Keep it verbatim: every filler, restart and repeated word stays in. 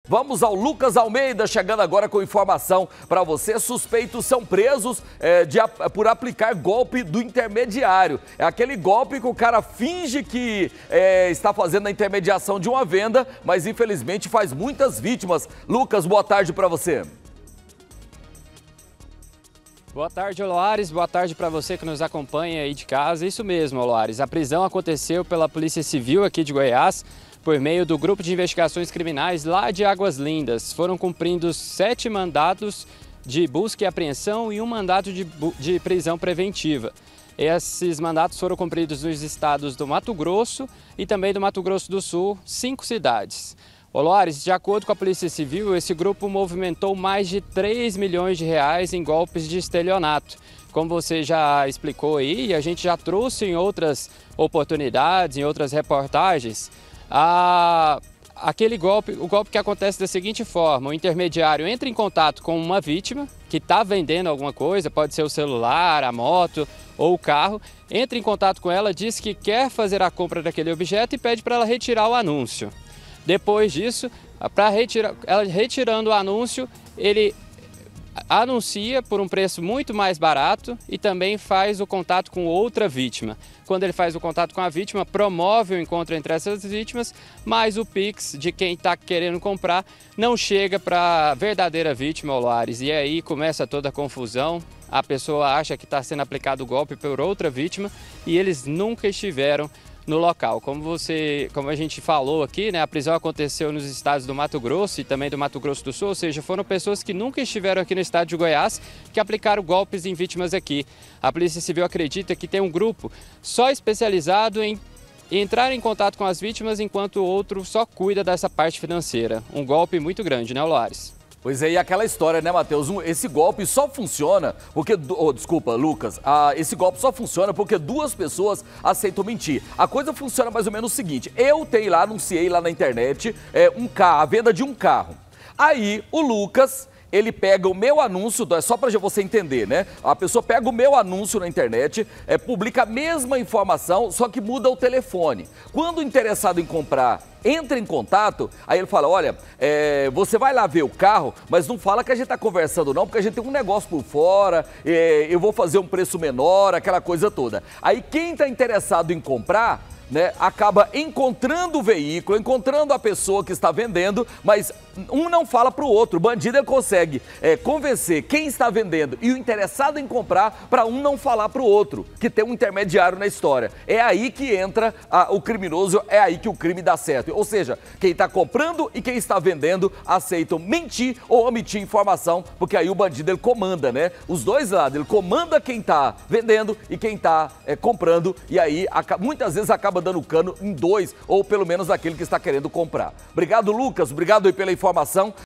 Vamos ao Lucas Almeida, chegando agora com informação para você. Suspeitos são presos é, de, por aplicar golpe do intermediário. É aquele golpe que o cara finge que é, está fazendo a intermediação de uma venda, mas infelizmente faz muitas vítimas. Lucas, boa tarde para você. Boa tarde, Oloares. Boa tarde para você que nos acompanha aí de casa. Isso mesmo, Oloares. A prisão aconteceu pela Polícia Civil aqui de Goiás por meio do Grupo de Investigações Criminais lá de Águas Lindas. Foram cumpridos sete mandatos de busca e apreensão e um mandato de, de prisão preventiva. Esses mandatos foram cumpridos nos estados do Mato Grosso e também do Mato Grosso do Sul, cinco cidades. Oloares, de acordo com a Polícia Civil, esse grupo movimentou mais de três milhões de reais em golpes de estelionato. Como você já explicou aí, a gente já trouxe em outras oportunidades, em outras reportagens, a, aquele golpe, o golpe que acontece da seguinte forma: o intermediário entra em contato com uma vítima que está vendendo alguma coisa, pode ser o celular, a moto ou o carro, entra em contato com ela, diz que quer fazer a compra daquele objeto e pede para ela retirar o anúncio. Depois disso, para retirar, ela retirando o anúncio, ele anuncia por um preço muito mais barato e também faz o contato com outra vítima. Quando ele faz o contato com a vítima, promove o encontro entre essas vítimas, mas o Pix de quem está querendo comprar não chega para a verdadeira vítima, Oloares. E aí começa toda a confusão, a pessoa acha que está sendo aplicado o golpe por outra vítima e eles nunca estiveram no local. Como você, como a gente falou aqui, né, a prisão aconteceu nos estados do Mato Grosso e também do Mato Grosso do Sul, ou seja, foram pessoas que nunca estiveram aqui no estado de Goiás que aplicaram golpes em vítimas aqui. A Polícia Civil acredita que tem um grupo só especializado em entrar em contato com as vítimas, enquanto o outro só cuida dessa parte financeira. Um golpe muito grande, né, Oloares? Pois é, e aquela história, né, Matheus? Um, esse golpe só funciona porque... Oh, desculpa, Lucas. Ah, esse golpe só funciona porque duas pessoas aceitam mentir. A coisa funciona mais ou menos o seguinte: eu tenho lá, anunciei lá na internet é, um carro, a venda de um carro. Aí, o Lucas, ele pega o meu anúncio, é só para você entender, né? A pessoa pega o meu anúncio na internet, é, publica a mesma informação, só que muda o telefone. Quando o interessado em comprar entra em contato, aí ele fala: olha, é, você vai lá ver o carro, mas não fala que a gente está conversando não, porque a gente tem um negócio por fora, é, eu vou fazer um preço menor, aquela coisa toda. Aí quem está interessado em comprar, né, acaba encontrando o veículo, encontrando a pessoa que está vendendo, mas um não fala para o outro. O bandido ele consegue é, convencer quem está vendendo e o interessado em comprar para um não falar para o outro, que tem um intermediário na história. É aí que entra a, o criminoso, é aí que o crime dá certo. Ou seja, quem está comprando e quem está vendendo aceitam mentir ou omitir informação, porque aí o bandido ele comanda, né? Os dois lados, ele comanda quem está vendendo e quem está é, comprando, e aí muitas vezes acaba dando cano em dois, ou pelo menos aquele que está querendo comprar. Obrigado, Lucas. Obrigado aí pela informação.